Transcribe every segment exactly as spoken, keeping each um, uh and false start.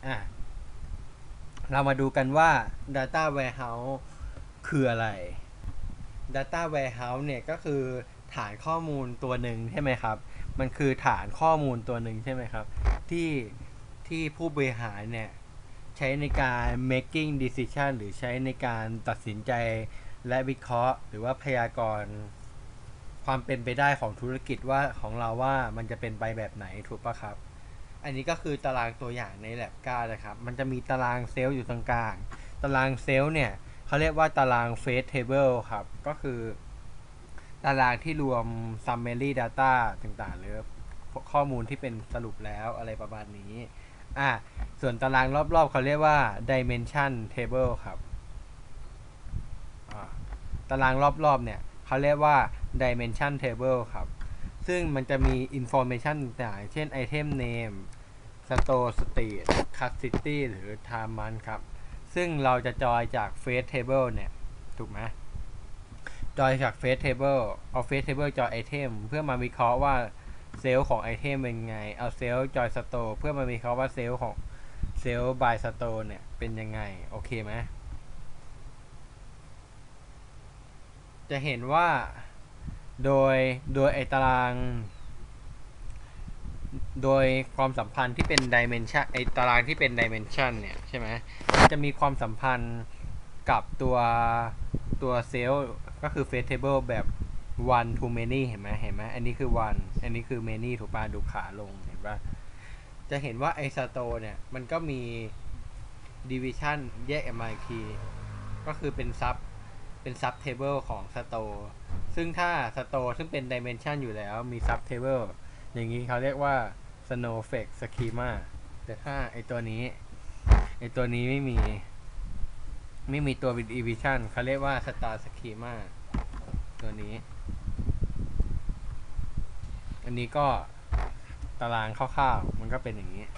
อ่ะเรามาดูกันว่า Data Warehouse คืออะไร Data Warehouse เนี่ยก็คือฐานข้อมูลตัวหนึ่งใช่ไหมครับมันคือฐานข้อมูลตัวหนึ่งใช่ไหมครับที่ที่ผู้บริหารเนี่ยใช้ในการ making decision หรือใช้ในการตัดสินใจและวิเคราะห์หรือว่าพยากรณ์ความเป็นไปได้ของธุรกิจว่าของเราว่ามันจะเป็นไปแบบไหนถูกปะครับอันนี้ก็คือตารางตัวอย่างใน แลบ เก้า นะครับมันจะมีตารางเซลล์อยู่ตรงกลางตารางเซลล์เนี่ยเขาเรียกว่าตาราง Phase Table ครับก็คือตารางที่รวม Summary Data ต่างๆหรือข้อมูลที่เป็นสรุปแล้วอะไรประมาณนี้อ่ะส่วนตารางรอบๆเขาเรียกว่า Dimension Table ครับตารางรอบๆเนี่ยเขาเรียกว่า Dimension Table ครับซึ่งมันจะมี Information ต่างๆเช่น Item Name Store State Cut City หรือ Time Month ครับซึ่งเราจะจอยจาก Phase Table เนี่ยถูกไหมจอยจาก Phase Table เอา Phase Table จอย Item เพื่อมาวิเคราะห์ว่าเซลล์ของไอเทมเป็นไงเอาเซลล์จอยสโตร์เพื่อมาวิเคราะห์ว่าเซลล์ของเซลล์ by สโตร์เนี่ยเป็นยังไงโอเคไหมจะเห็นว่าโดยโดยไอตารางโดยความสัมพันธ์ที่เป็น dimension ไอตารางที่เป็น dimension เนี่ยใช่ไหมมันจะมีความสัมพันธ์กับตัวตัวเซลล์ก็คือ face table แบบ one to many เห็นไหมเห็นไหมอันนี้คือ one อันนี้คือ many ถูกป่ะดูขาลงเห็นป่ะจะเห็นว่าไอสโตเนี่ยมันก็มี division แยกออกมาอีกทีก็คือเป็นซับเป็นซับเทเบิลของสโตซึ่งถ้าสโตซึ่งเป็น dimension อยู่แล้วมีซับเทเบิลอย่างนี้เขาเรียกว่า snowflake schema แต่ถ้าไอตัวนี้ไอตัวนี้ไม่มีไม่มีตัว division เขาเรียกว่า star schema ตัวนี้อันนี้ก็ตารางคร่าวๆมันก็เป็นอย่างนี้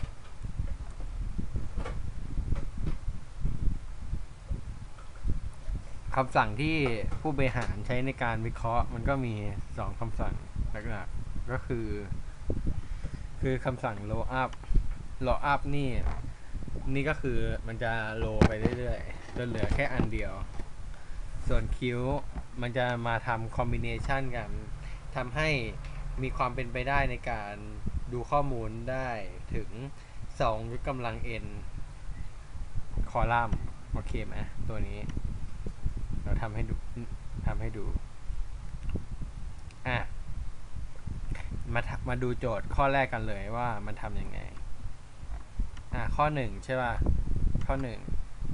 คำสั่งที่ผู้บริหารใช้ในการวิเคราะห์มันก็มีสองคำสั่งหลักๆก็คือคือคำสั่ง roll up roll up นี่นี่ก็คือมันจะโลไปเรื่อยๆจนเหลือแค่อันเดียวส่วนคิวมันจะมาทำคอมบิเนชันกันทำให้มีความเป็นไปได้ในการดูข้อมูลได้ถึงสองยกกำลัง n คอลัมน์โอเคไหมตัวนี้เราทำให้ดูทำให้ดูอ่ะมามาดูโจทย์ข้อแรกกันเลยว่ามันทำยังไงอ่ะข้อหนึ่งใช่ป่ะข้อหนึ่ง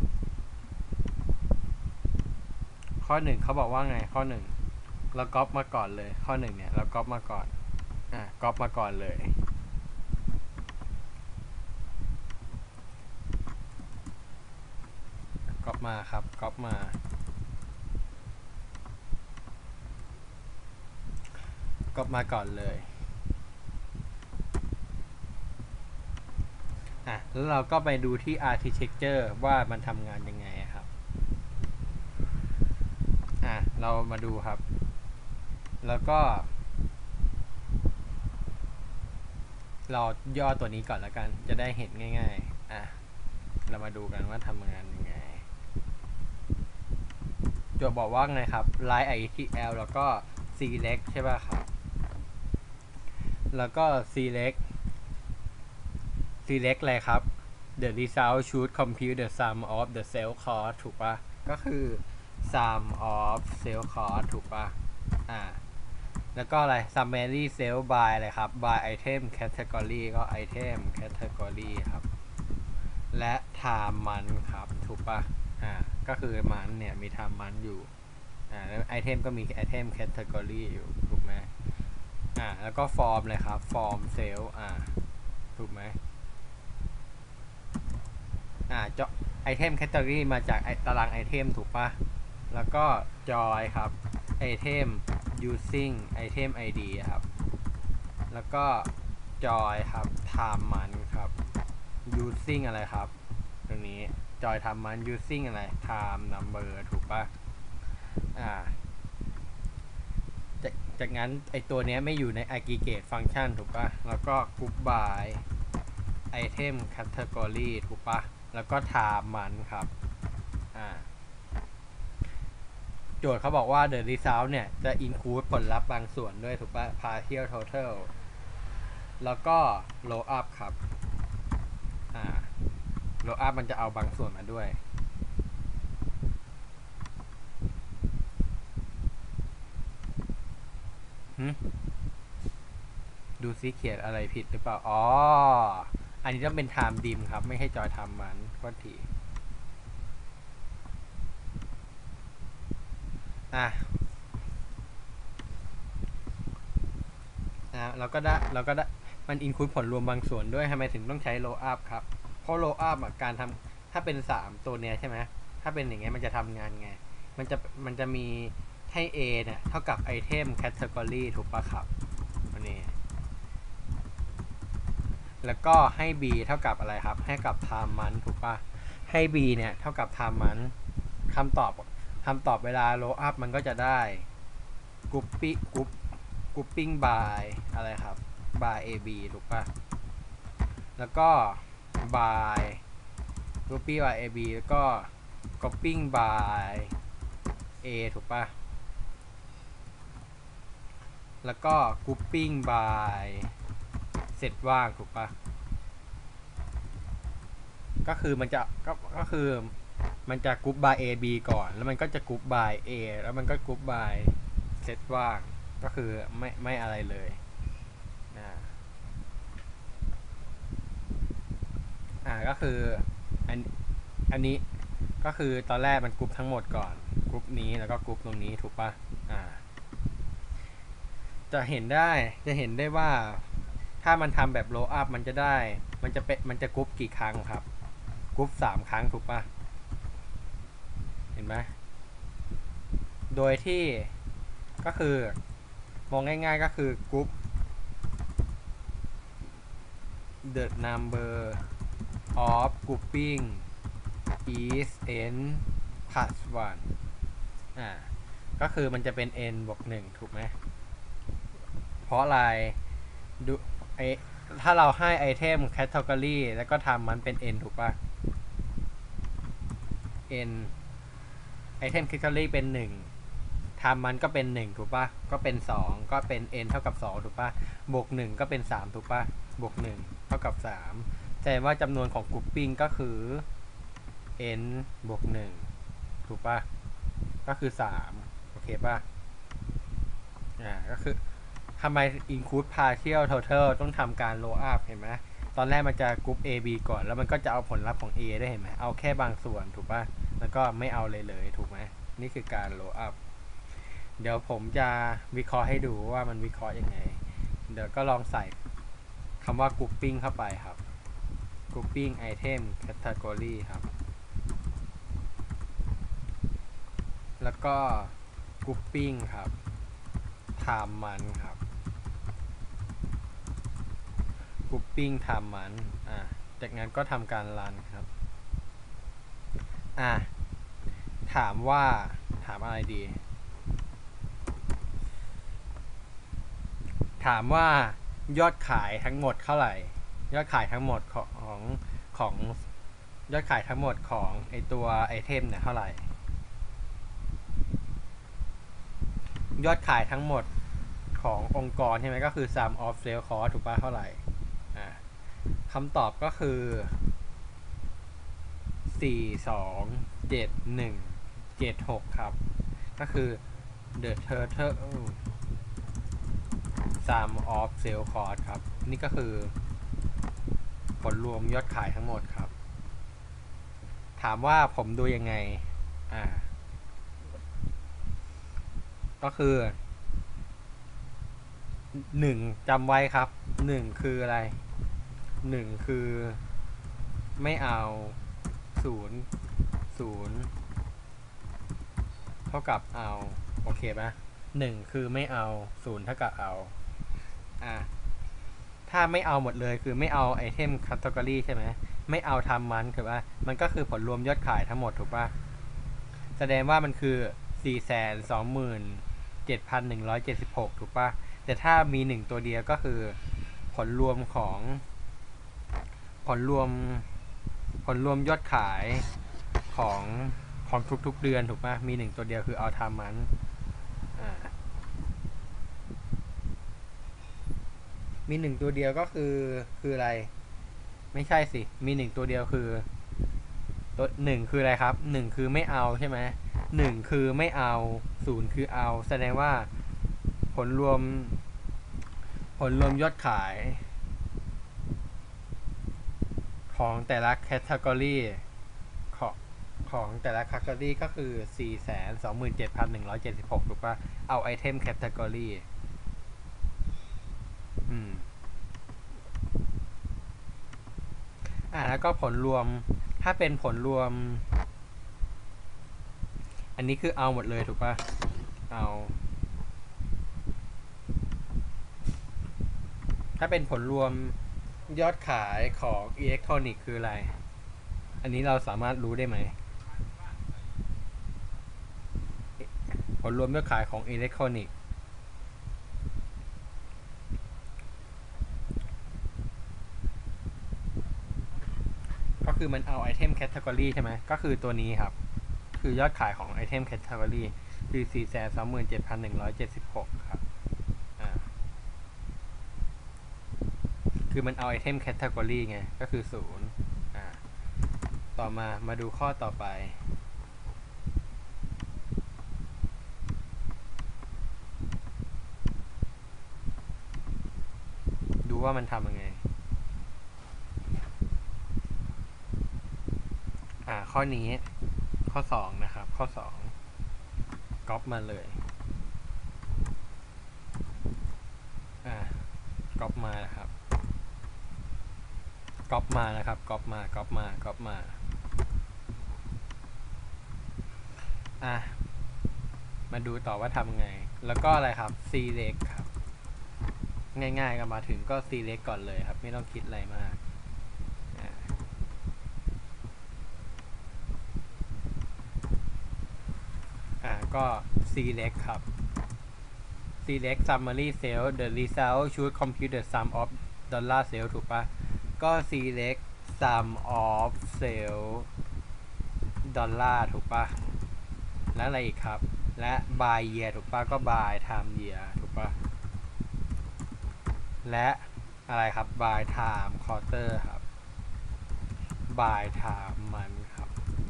ข้อหนึ่งเขาบอกว่าไงข้อหนึ่งเราก๊อปมาก่อนเลยข้อหนึ่งเนี่ยเราก๊อปมาก่อนอ่ะก๊อปมาก่อนเลยก๊อปมาครับก๊อปมาก๊อปมาก่อนเลยอ่ะแล้วเราก็ไปดูที่ architecture ว่ามันทำงานยังไงครับอ่ะเรามาดูครับแล้วก็เราย่อตัวนี้ก่อนแล้วกันจะได้เห็นง่ายๆอ่ะเรามาดูกันว่าทำงานยังไงโจทย์บอกว่าไงครับ line ไอ ที แอล แล้วก็ select ใช่ป่ะครับแล้วก็ select select อะไรครับ the result should compute the sum of the sale cost ถูกป่ะก็คือ sum of sale cost ถูกป่ะอ่าแล้วก็อะไร summary sale by อะไรครับ by item category ก็ item category ครับและ time month ครับถูกป่ะอ่าก็คือมันเนี่ยมี time month อยู่อ่าแล้ว item ก็มี item category อยู่ถูกไหมอ่าแล้วก็ form เลยครับ form sale อ่าถูกไหมอ่าเจาะ item category มาจากตาราง item ถูกป่ะแล้วก็ joy ครับ item using item ไอ ดี ครับแล้วก็ joy ครับ time month ครับ using อะไรครับตรงนี้ joy time month using อะไร time number ถูกป่ะอ่าจากจากนั้นไอตัวเนี้ยไม่อยู่ใน aggregate function ถูกป่ะแล้วก็ group by item category ถูกปะแล้วก็ time มันครับอ่าโจทย์เขาบอกว่า the result เนี่ยจะ include ผลลัพธ์บางส่วนด้วยถูกปะ partial total แล้วก็ roll up ครับอ่า roll up มันจะเอาบางส่วนมาด้วยหึดูซิเขียนอะไรผิดหรือเปล่าอ๋ออันนี้ต้องเป็น time dim ครับไม่ให้จอยทำมันก็ทีอ่ะอ่ะเราก็ได้เราก็ได้มัน include ผลรวมบางส่วนด้วยทำไมถึงต้องใช้ roll up ครับเพราะ roll up อ่ะการทำถ้าเป็นสามตัวเนี้ยใช่ไหมถ้าเป็นอย่างเงี้ยมันจะทำงานไงมันจะมันจะมีให้ A เนี่ยเท่ากับ item category ถูกปะครับอันนี้แล้วก็ให้ b เท่ากับอะไรครับให้กับ time month ถูกปะให้ b เนี่ยเท่ากับ time month คำตอบคำตอบเวลา roll up มันก็จะได้ grouping group grouping by อะไรครับ by ab ถูกปะแล้วก็ by grouping by ab แล้วก็ grouping by a ถูกปะแล้วก็ grouping by เสร็จว่างถูกปะก็คือมันจะก็ก็คือมันจะ group by a b ก่อนแล้วมันก็จะ group by a แล้วมันก็ group by เสร็จว่างก็คือไม่ไม่อะไรเลยนะอ่าก็คืออันอันนี้ก็คือตอนแรกมันกรุ๊ปทั้งหมดก่อนกรุ๊ปนี้แล้วก็กรุ๊ปตรงนี้ถูกปะอ่าจะเห็นได้จะเห็นได้ว่าถ้ามันทำแบบโลอัพมันจะได้มันจะเป็นมันจะกรุ๊ปกี่ครั้งครับกรุ๊ปสามครั้งถูกปะเห็นไหมโดยที่ก็คือมองง่ายๆก็คือกรุ๊ป the number of grouping is n plus one อ่าก็คือมันจะเป็น n บวกหนึ่งถูกไหมเพราะอะไรดูไอถ้าเราให้ไอเทม category แล้วก็ทำมันเป็น n ถูกป่ะ n ไอเทม category เป็นหนึ่งทำมันก็เป็นหนึ่งถูกป่ะก็เป็นสองก็เป็น n เท่ากับสองถูกป่ะบวกหนึ่งก็เป็นสามถูกป่ะบวกหนึ่งเท่ากับสามแสดงว่าจำนวนของ grouping ก็คือ n บวกหนึ่งถูกป่ะก็คือสามโอเคป่ะอ่าก็คือทำไม include partial total ต้องทำการ roll up เห็นไหมตอนแรกมันจะกรุ๊ป A B ก่อนแล้วมันก็จะเอาผลลัพธ์ของ A ได้เห็นไหมเอาแค่บางส่วนถูกป่ะแล้วก็ไม่เอาเลยเลยถูกไหมนี่คือการ roll up เดี๋ยวผมจะวิเคราะห์ให้ดูว่ามันวิเคราะห์ยังไงเดี๋ยวก็ลองใส่คำว่า grouping เข้าไปครับ grouping item category ครับแล้วก็ grouping ครับ time มันครับ grouping time มันอ่ะจากนั้นก็ทำการรันครับอ่ะถามว่าถามอะไรดีถามว่ายอดขายทั้งหมดเท่าไหร่ยอดขายทั้งหมดของของยอดขายทั้งหมดของไอตัวไอเทมเนี่ยเท่าไหร่ยอดขายทั้งหมดขององค์กรใช่ไหมก็คือ sum of sales cost ถูกป่ะเท่าไหร่อ่าคำตอบก็คือสี่ สอง เจ็ด หนึ่ง เจ็ด หกครับก็คือ the total sum of sales cost ครับนี่ก็คือผลรวมยอดขายทั้งหมดครับถามว่าผมดูยังไงอ่าก็คือหนึ่งจำไว้ครับหนึ่งคืออะไรหนึ่งคือไม่เอาศูนย์ศูนย์เท่ากับเอาโอเคปะหนึ่งคือไม่เอาศูนย์เท่ากับเอาอ่าถ้าไม่เอาหมดเลยคือไม่เอาไอเทมคัตตอรี่ใช่ไหมไม่เอาทำมันคือว่ามันก็คือผลรวมยอดขายทั้งหมดถูกปะแสดงว่ามันคือ สี่แสนสองหมื่นเจ็ดพันหนึ่งร้อยเจ็ดสิบหก ถูกปะแต่ถ้ามีหนึ่งตัวเดียวก็คือผลรวมของผลรวมผลรวมยอดขายของของทุกๆเดือนถูกปะมีหนึ่งตัวเดียวคือเอาทามันอ่ามีหนึ่งตัวเดียวก็คือคืออะไรไม่ใช่สิมีหนึ่งตัวเดียวคือตัวหนึ่งคืออะไรครับหนึ่งคือไม่เอาใช่ไหมหนึ่งคือไม่เอาศูนย์คือเอาแสดงว่าผลรวมผลรวมยอดขายของแต่ละแคตตากรีของของแต่ละแคตตากรีก็คือ สี่แสนสองหมื่นเจ็ดพันหนึ่งร้อยเจ็ดสิบหก ถูกปะเอาไอเทมแคตตากรีอืมอ่าแล้วก็ผลรวมถ้าเป็นผลรวมอันนี้คือเอาหมดเลยถูกปะเอาถ้าเป็นผลรวมยอดขายของอิเล็กทรอนิกส์คืออะไรอันนี้เราสามารถรู้ได้ไหมผลรวมยอดขายของอิเล็กทรอนิกส์ก็คือมันเอาไอเทมแคตตากรีใช่ไหมก็คือตัวนี้ครับคือยอดขายของไอเทมแคตตากรีคือ สี่แสนสองหมื่นเจ็ดพันหนึ่งร้อยเจ็ดสิบหก ครับอ่าคือมันเอาไอเทมแคตตากรีไงก็คือศูนย์อ่าต่อมามาดูข้อต่อไปดูว่ามันทำยังไงอ่าข้อนี้ข้อสองนะครับข้อสองก๊อปมาเลยอ่าก๊อปมานะครับก๊อปมานะครับก๊อปมาก๊อปมาก๊อปมาอ่ะมาดูต่อว่าทำไงแล้วก็อะไรครับ select ครับง่ายๆก็มาถึงก็ select ก่อนเลยครับไม่ต้องคิดอะไรมากอ่าก็ select ครับ select summary cell the result should compute the sum of dollar sale ถูกปะก็ select sum of sale ดอลลาร์ถูกปะแล้วอะไรอีกครับและ by year ถูกปะก็ by time year ถูกปะและอะไรครับ by time quarter ครับ by time month ครับ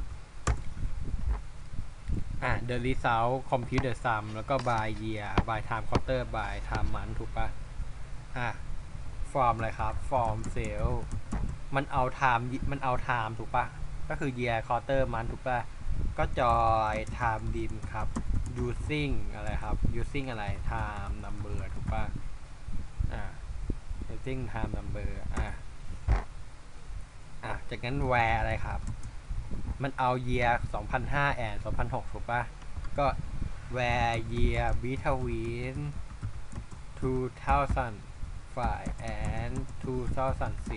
อ่ะ the result compute the sum แล้วก็ by year by time quarter by time month ถูกปะอ่ะ form อะไรครับ form cell มันเอา time มันเอา time ถูกปะก็คือ year quarter month ถูกปะก็ join time dim ครับ using อะไรครับ using อะไร time number ถูกปะอ่ะ using time number อ่ะอ่ะจากนั้น where อะไรครับมันเอา year สองพันห้า and สองพันหกถูกปะก็ where year between two thousand five and two thousand six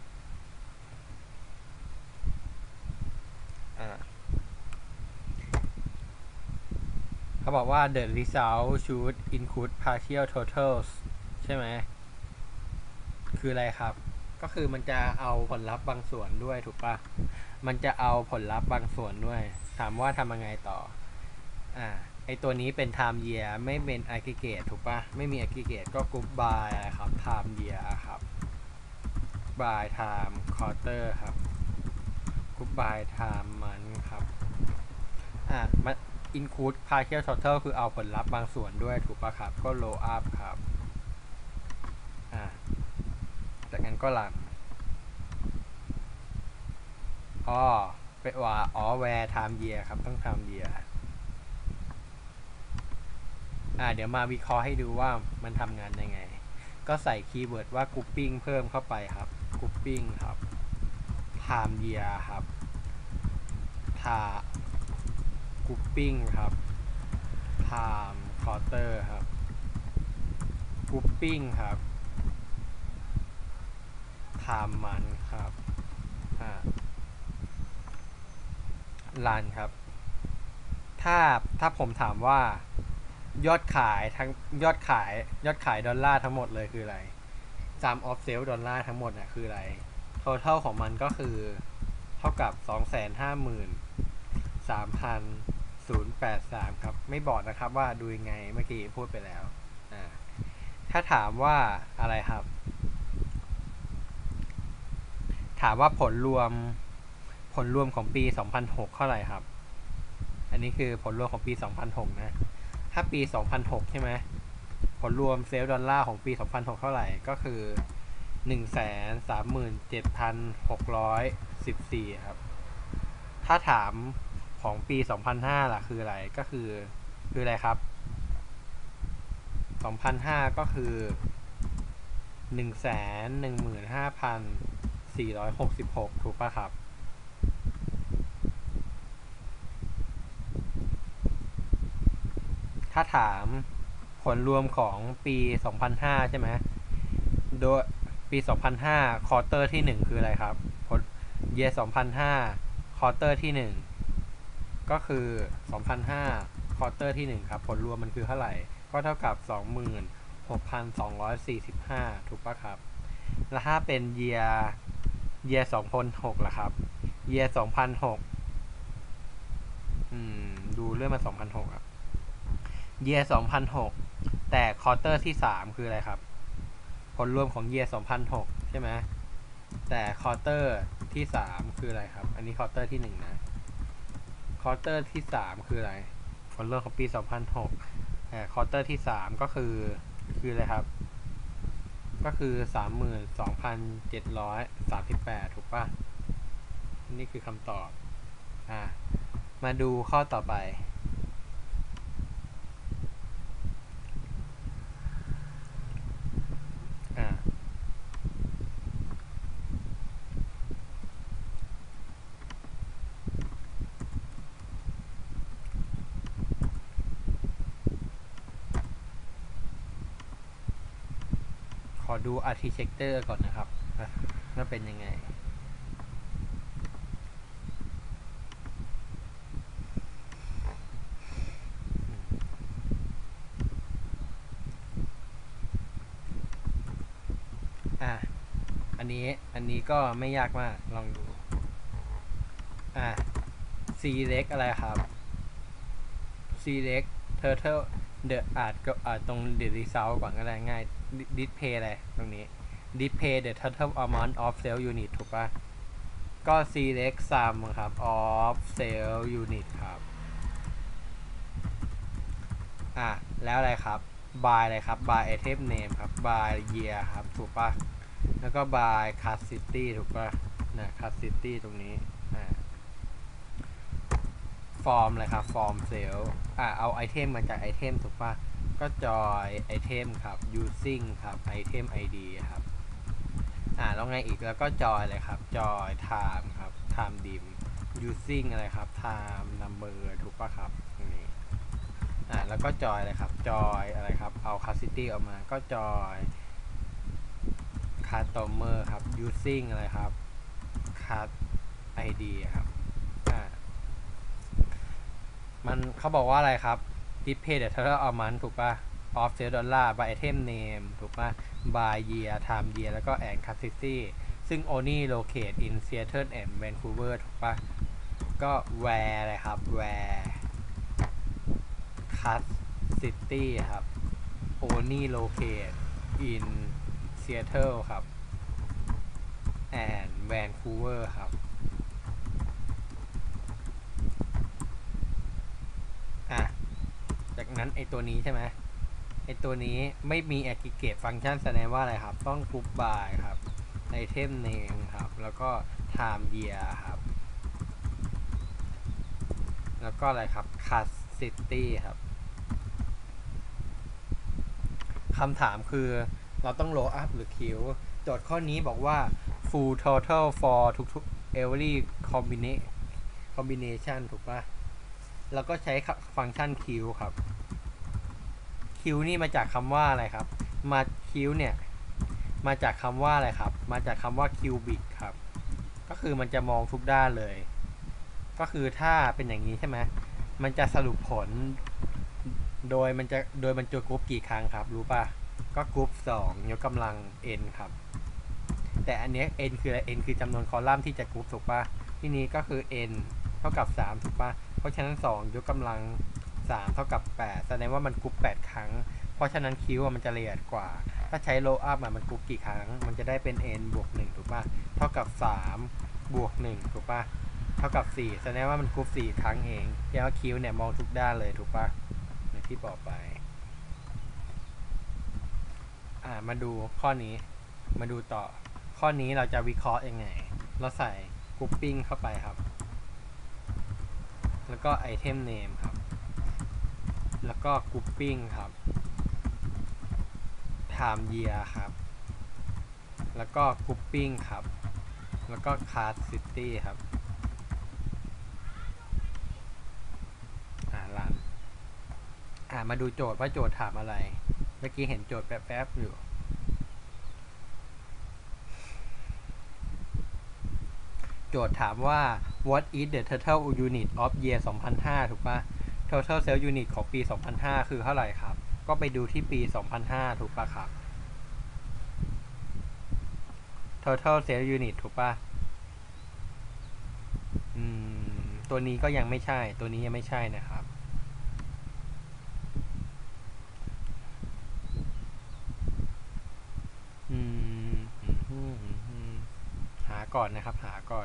อ่ะเขาบอกว่า the result should include partial totals ใช่ไหมคืออะไรครับก็คือมันจะเอาผลลัพธ์บางส่วนด้วยถูกปะมันจะเอาผลลัพธ์บางส่วนด้วยถามว่าทำยังไงต่ออ่าไอตัวนี้เป็น time year ไม่เป็น aggregate ถูกปะไม่มี aggregate ก็ group by ครับ time year ครับ by time quarter ครับ group by time month ครับอ่ามัน include partial total คือเอาผลลัพธ์บางส่วนด้วยถูกปะครับก็ roll up ครับอ่าจากนั้นก็รันอ๋อเป็นว่าอ๋อ where time year ครับต้อง time year อ่าเดี๋ยวมาวิเคราะห์ให้ดูว่ามันทำงานยังไงก็ใส่คีย์เวิร์ดว่า grouping เพิ่มเข้าไปครับ grouping ครับ time year ครับ time grouping ครับ time quarter ครับ grouping ครับ time month ครับอ่ารันครับถ้าถ้าผมถามว่ายอดขายทั้งยอดขายยอดขายดอลลาร์ทั้งหมดเลยคืออะไร sum of sale ดอลลาร์ทั้งหมดน่ะคืออะไร total ของมันก็คือเท่ากับ สองแสนห้าหมื่นสามพันแปดสิบสาม ครับไม่บอกนะครับว่าดูยังไงเมื่อกี้พูดไปแล้วอ่าถ้าถามว่าอะไรครับถามว่าผลรวมผลรวมของปีสองพันหกเท่าไหร่ครับอันนี้คือผลรวมของปีสองพันหกนะถ้าปีสองพันหกใช่ไหมผลรวมเซลล์ดอลลาร์ของปีสองพันหกเท่าไหร่ก็คือ หนึ่งแสนสามหมื่นเจ็ดพันหกร้อยสิบสี่ ครับถ้าถามของปีสองพันห้าล่ะคืออะไรก็คือคืออะไรครับสองพันห้าก็คือ หนึ่งแสนหนึ่งหมื่นห้าพันสี่ร้อยหกสิบหก ถูกป่ะครับถ้าถามผลรวมของปีสองพันห้าใช่ไหมโดยปีสองพันห้าควอเตอร์ที่หนึ่งคืออะไรครับผล year สองพันห้าควอเตอร์ที่หนึ่งก็คือสองพันห้าควอเตอร์ที่หนึ่งครับผลรวมมันคือเท่าไหร่ก็เท่ากับ สองหมื่นหกพันสองร้อยสี่สิบห้า ถูกป่ะครับแล้วถ้าเป็น year year สองพันหกล่ะครับ year สองพันหกอืมดูเรื่องมาสองพันหกอ่ะ year สองพันหกแต่ควอเตอร์ที่สามคืออะไรครับผลรวมของ year สองพันหกใช่ไหมแต่ควอเตอร์ที่สามคืออะไรครับอันนี้ควอเตอร์ที่หนึ่งนะควอเตอร์ที่สามคืออะไรผลรวมของปีสองพันหกแต่ควอเตอร์ที่สามก็คือคืออะไรครับก็คือ สามหมื่นสองพันเจ็ดร้อยสามสิบแปด ถูกป่ะนี่คือคำตอบอ่ะมาดูข้อต่อไปอ่ะขอดู architecture ก่อนนะครับว่าเป็นยังไงอ่ะอันนี้อันนี้ก็ไม่ยากมากลองดูอ่ะ select อะไรครับ select turtle เดอะอาจก็อาจตรง the result ก่อนก็ได้ง่าย display อะไรตรงนี้ display the total amount of sale unit ถูกป่ะก็ select sum ครับ of sale unit ครับอ่ะแล้วอะไรครับ by อะไรครับ by item name ครับ by year ครับถูกป่ะแล้วก็ by class city ถูกป่ะนะ class city ตรงนี้อ่าฟอร์มเลยครับ ฟอร์มเซลล์อ่ะเอาไอเทมมาจากไอเทมถูกป่ะก็จอยไอเทมครับ using ครับไอเทม ไอ ดี ครับอ่าแล้วไงอีกแล้วก็จอยเลยครับจอย time ครับ time dim using อะไรครับ time number ถูกป่ะครับตรงนี้อ่าแล้วก็จอยเลยครับจอยอะไรครับเอา class city ออกมาก็จอย customer ครับ using อะไรครับ class ไอ ดี ครับอ่ามันเขาบอกว่าอะไรครับ display the total amount ถูกป่ะ of sale dollar by item name ถูกป่ะ by year time year แล้วก็ and class city ซึ่ง only locate in Seattle and Vancouver ถูกป่ะก็ where อะไรครับ where class city ครับ only locate in Seattle ครับ and Vancouver ครับอ่ะจากนั้นไอตัวนี้ใช่ไหมไอตัวนี้ไม่มี aggregate function แสดงว่าอะไรครับต้อง group by ครับ item name ครับแล้วก็ time year ครับแล้วก็อะไรครับ class city ครับคำถามคือเราต้อง roll up หรือ kill โจทย์ข้อนี้บอกว่า full total for ทุกๆ every combination combination ถูกป่ะแล้วก็ใช้ฟังก์ชัน kill ครับ คิวนี่มาจากคำว่าอะไรครับมาคิวเนี่ยมาจากคำว่าอะไรครับมาจากคำว่าคิวบิกครับก็คือมันจะมองทุกด้านเลยก็คือถ้าเป็นอย่างนี้ใช่ไหมมันจะสรุปผลโดยมันจะโดยมันจะกรุ๊ปกี่ครั้งครับรู้ป่ะก็กรุ๊ปสองยกกำลัง n ครับแต่อันนี้ n คืออะไร n คือจำนวนคอลัมน์ที่จะกรุ๊ปถูกปะที่นี้ก็คือ n เท่ากับสามถูกปะเพราะฉะนั้นสองยกกำลังสามเท่ากับแปดแสดงว่ามันกรุ๊ปแปดครั้งเพราะฉะนั้นคิวมันจะละเอียดกว่าถ้าใช้โลอัพมันกรุ๊ปกี่ครั้งมันจะได้เป็น n บวกหนึ่งถูกปะเท่ากับสามบวกหนึ่งถูกปะเท่ากับสี่แสดงว่ามันกรุ๊ปสี่ครั้งเองแปลว่าคิวเนี่ยมองทุกด้านเลยถูกปะอย่างที่บอกไปอ่ามาดูข้อนี้มาดูต่อข้อนี้เราจะวิเคราะห์ยังไงเราใส่กรุ๊ปปิ้งเข้าไปครับแล้วก็ไอเทมเนมครับแล้วก็กรุ๊ปปิ้งครับ time year ครับแล้วก็กรุ๊ปปิ้งครับแล้วก็ class city ครับอ่าลันอ่ามาดูโจทย์ว่าโจทย์ถามอะไรเมื่อกี้เห็นโจทย์แป๊บๆอยู่โจทย์ถามว่า what is the total unit of year สองพันห้าถูกปะ total sales unit ของปี สองพันห้า คือเท่าไหร่ครับก็ไปดูที่ปี สองพันห้า ถูกปะครับ total sales unit ถูกปะอืมตัวนี้ก็ยังไม่ใช่ตัวนี้ยังไม่ใช่นะครับอืมหาก่อนนะครับหาก่อน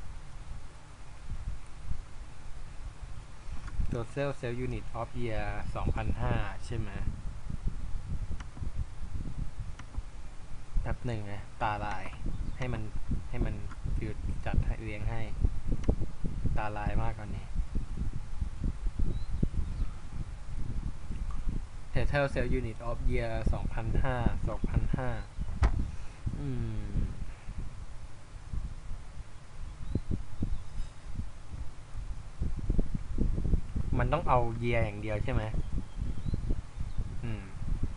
total sales unit of year สองพันห้า ใช่ไหมแป๊บหนึ่งนะตาลายให้มันให้มันฟิวจัดให้เรียงให้ตาลายมากกว่านี้ total sales unit of year สองพันห้า สองพันห้าอืมมันต้องเอา year อย่างเดียวใช่ไหมอืม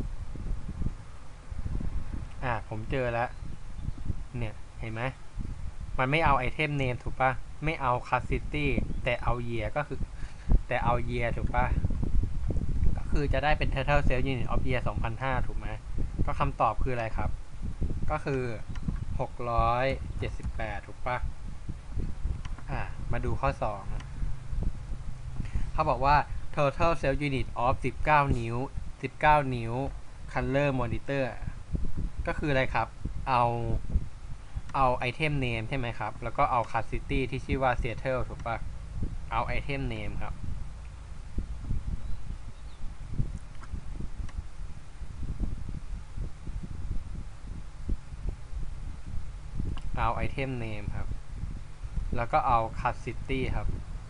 อ่ะผมเจอแล้วเนี่ยเห็นไหมมันไม่เอาไอเทมเนมถูกปะไม่เอา class city แต่เอา year ก็คือแต่เอา year ถูกปะก็คือจะได้เป็น total sales unit of year สองพันห้า ถูกไหมก็คำตอบคืออะไรครับก็คือหกร้อยเจ็ดสิบแปดถูกปะอ่ะมาดูข้อสองเขาบอกว่า total sales unit of สิบเก้านิ้วสิบเก้านิ้ว color monitor ก็คืออะไรครับเอาเอาไอเทมเนมใช่ไหมครับแล้วก็เอา class city ที่ชื่อว่า Seattle ถูกปะเอาไอเทมเนมครับเอาไอเทมเนมครับแล้วก็เอา class city ครับ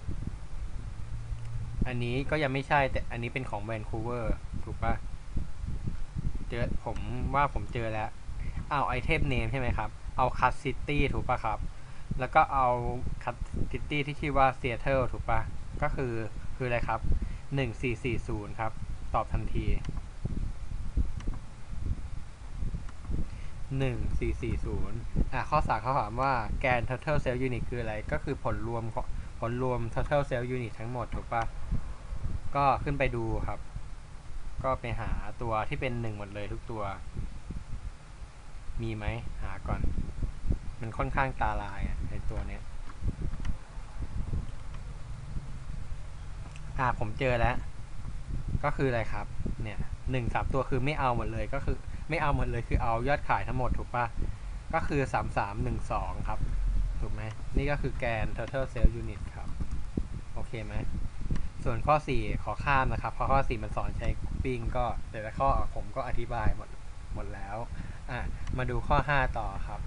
อันนี้ก็ยังไม่ใช่แต่อันนี้เป็นของแวนคูเวอร์ถูกปะเจอผมว่าผมเจอแล้วเอาไอเทมเนมใช่ไหมครับเอา class city ถูกปะครับแล้วก็เอา class city ที่ชื่อว่า Seattle ถูกปะก็คือคืออะไรครับหนึ่งสี่สี่ศูนย์ครับตอบทันทีหนึ่งสี่สี่ศูนย์อ่ะข้อสามเขาถามว่าแกน total sales unit คืออะไรก็คือผลรวมผลรวม total sales unit ทั้งหมดถูกปะก็ขึ้นไปดูครับก็ไปหาตัวที่เป็นหนึ่งหมดเลยทุกตัวมีไหมหาก่อนมันค่อนข้างตาลายในตัวเนี้ยอ่าผมเจอแล้วก็คืออะไรครับเนี่ยหนึ่งสามตัวคือไม่เอาหมดเลยก็คือไม่เอาหมดเลยคือเอายอดขายทั้งหมดถูกปะก็คือสามสามหนึ่งสองครับถูกไหมนี่ก็คือแกน total sales unit ครับโอเคไหมส่วนข้อสี่ขอข้ามนะครับเพราะข้อสี่มันสอนใช้กรุ๊ปปิ้งก็แต่ละข้อผมก็อธิบายหมดหมดแล้วอ่ะมาดูข้อห้าต่อครับ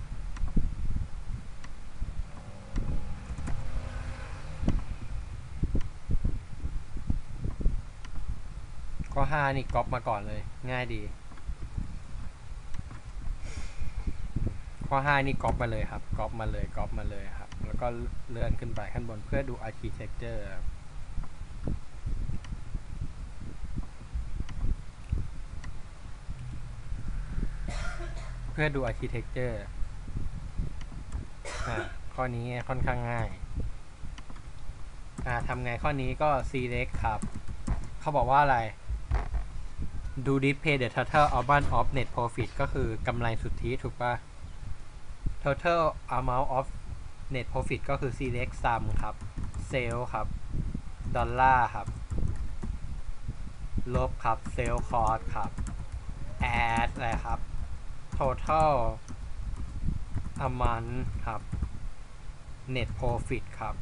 ข้อห้านี่ก๊อปมาก่อนเลยง่ายดีข้อห้านี่ก๊อปมาเลยครับก๊อปมาเลยก๊อปมาเลยครับแล้วก็เลื่อนขึ้นไปข้างบนเพื่อดู architecture เพื่อดู architecture อ่ะข้อนี้ค่อนข้างง่ายอ่าทำไงข้อนี้ก็ select ครับเขาบอกว่าอะไร do display the total urban of net profit ก็คือกำไรสุทธิถูกปะ total amount of net profit ก็คือ select sum ครับ sale ครับ dollar ครับลบครับ sale cost ครับ add อะไรครับ total amount ครับ net profit ครับ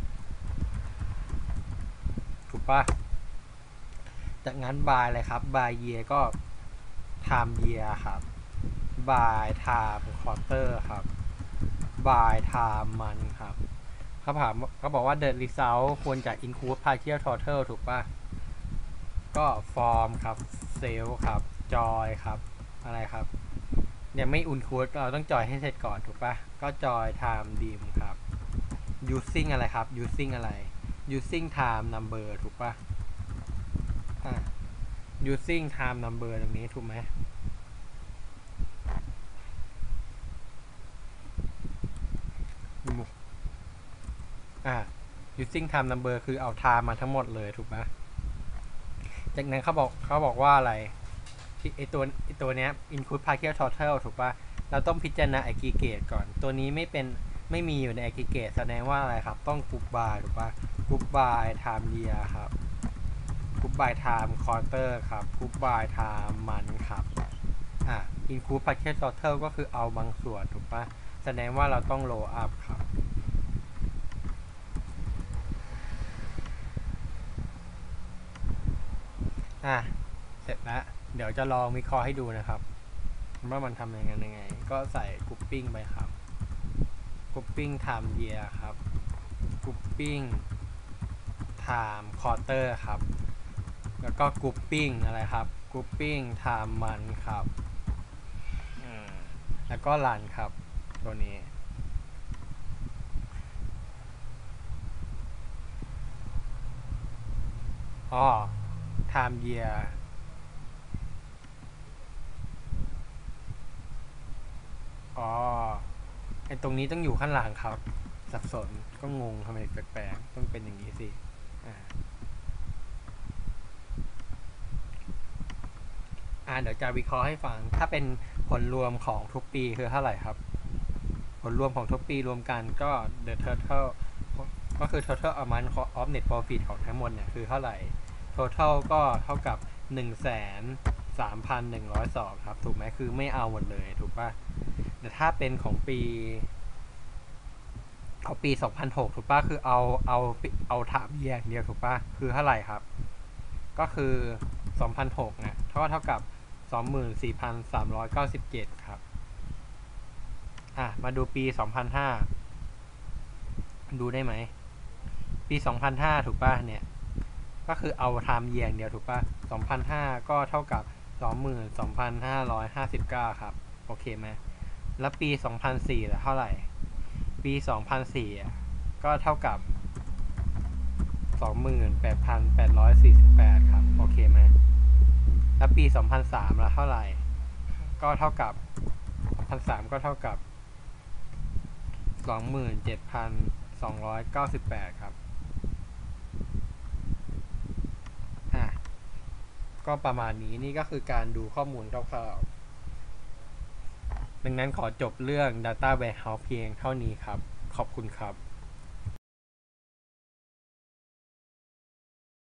ถูกปะจากนั้น by อะไรครับ by year ก็ time year ครับ by time quarter ครับ by time month ครับเขาถามเขาบอกว่า the result ควรจะ include partial total ถูกปะก็ form ครับ sale ครับ joy ครับอะไรครับยังไม่ include เราต้องจอยให้เสร็จก่อนถูกปะก็ joy time dim ครับ using อะไรครับ using อะไร using time number ถูกปะอ่ะ using time number ตรงนี้ถูกไหมอ่ะ using time number คือเอา time มาทั้งหมดเลยถูกปะจากนั้นเขาบอกเขาบอกว่าอะไรไอตัวไอตัวเนี้ย include partial total ถูกปะเราต้องพิจารณา aggregate ก่อนตัวนี้ไม่เป็นไม่มีอยู่ใน aggregate แสดงว่าอะไรครับต้อง group by ถูกปะ group by time year ครับ group by time quarter ครับ group by time month ครับอ่ะ include partial total ก็คือเอาบางส่วนถูกปะแสดงว่าเราต้อง roll up ครับอ่ะเสร็จแล้วเดี๋ยวจะลองวิเคราะห์ให้ดูนะครับว่ามันทำยังไงยังไงก็ใส่ grouping ไปครับ grouping time year ครับ grouping time quarter ครับแล้วก็ grouping อะไรครับ grouping time month ครับแล้วก็ run ครับตัวนี้อ๋อ time year อ๋อไอตรงนี้ต้องอยู่ข้างหลังครับสับสนก็งงทำไมแปลกๆต้องเป็นอย่างนี้สิอ่าอ่าเดี๋ยวจะวิเคราะห์ให้ฟังถ้าเป็นผลรวมของทุกปีคือเท่าไหร่ครับผลรวมของทุกปีรวมกันก็ the total ก็คือ total amount of net profit ของทั้งหมดเนี่ยคือเท่าไหร่ total ก็เท่ากับหนึ่งแสนสามพันหนึ่งร้อยสองครับถูกไหมคือไม่เอาหมดเลยถูกป่ะแต่ถ้าเป็นของปีของปีสองพันหกถูกป่ะคือเอาเอาเอาถามแยกเดียวถูกป่ะคือเท่าไหร่ครับก็คือสองพันหกเนี่ยเท่าเท่ากับ สองหมื่นสี่พันสามร้อยเก้าสิบเจ็ด ครับอ่ะมาดูปีสองพันห้าดูได้ไหมปีสองพันห้าถูกป่ะเนี่ยก็คือเอาไทม์เยียร์เดียวถูกป่ะสองพันห้าก็เท่ากับ สองหมื่นสองพันห้าร้อยห้าสิบเก้า ครับโอเคไหมแล้วปีสองพันสี่ล่ะเท่าไหร่ปีสองพันสี่อ่ะก็เท่ากับ สองหมื่นแปดพันแปดร้อยสี่สิบแปด ครับโอเคไหมแล้วปีสองพันสามล่ะเท่าไหร่ก็เท่ากับสองพันสามก็เท่ากับ สองหมื่นเจ็ดพันสองร้อยเก้าสิบแปด ครับอ่ะก็ประมาณนี้นี่ก็คือการดูข้อมูลคร่าวๆดังนั้นขอจบเรื่อง Data Warehouse เพียงเท่านี้ครับขอบคุณครับ